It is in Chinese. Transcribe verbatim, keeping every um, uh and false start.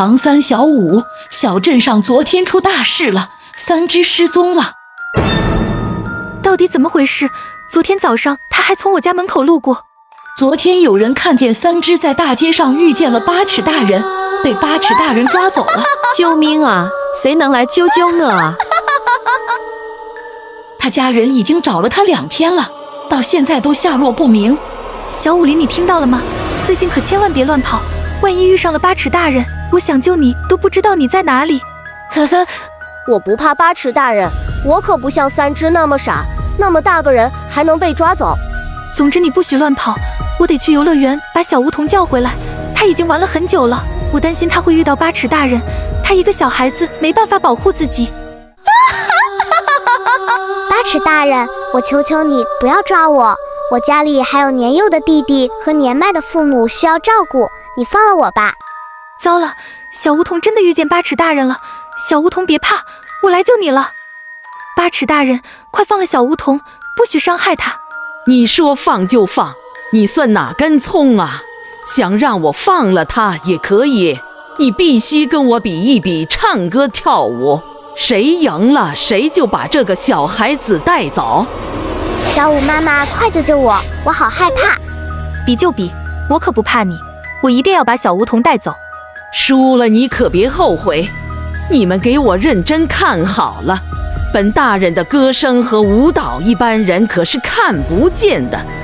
唐三小五，小镇上昨天出大事了，三只失踪了。 到底怎么回事？昨天早上他还从我家门口路过。 昨天有人看见三只在大街上遇见了八尺大人，被八尺大人抓走了。 救命啊！谁能来救救我啊？ 他家人已经找了他两天了，到现在都下落不明。 小武林，你听到了吗？最近可千万别乱跑，万一遇上了八尺大人，我想救你都不知道你在哪里。 呵呵，我不怕八尺大人，我可不像三只那么傻，那么大个人还能被抓走。 总之你不许乱跑，我得去游乐园把小梧桐叫回来，他已经玩了很久了，我担心他会遇到八尺大人，他一个小孩子没办法保护自己。 八尺大人，我求求你不要抓我，我家里还有年幼的弟弟和年迈的父母需要照顾，你放了我吧。 糟了，小梧桐真的遇见八尺大人了，小梧桐别怕，我来救你了。八尺大人，快放了小梧桐，不许伤害他。 你说放就放，你算哪根葱啊？想让我放了他也可以，你必须跟我比一比唱歌跳舞，谁赢了谁就把这个小孩子带走。 小五妈妈，快救救我，我好害怕。 比就比，我可不怕你，我一定要把小梧桐带走。 输了你可别后悔，你们给我认真看好了，本大人的歌声和舞蹈一般人可是看不见的。